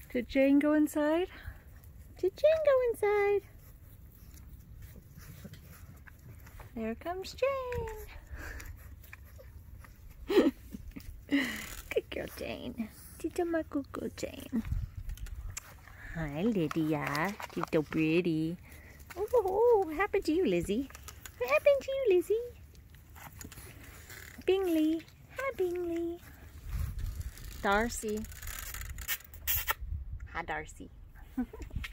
Did Jane go inside? Did Jane go inside? There comes Jane. Good girl, Jane. Tito my good girl, Jane. Hi, Lydia. Tito pretty. Oh, what happened to you, Lizzie? What happened to you, Lizzie? Bingley. Hi, Bingley. Darcy. Hi, Darcy.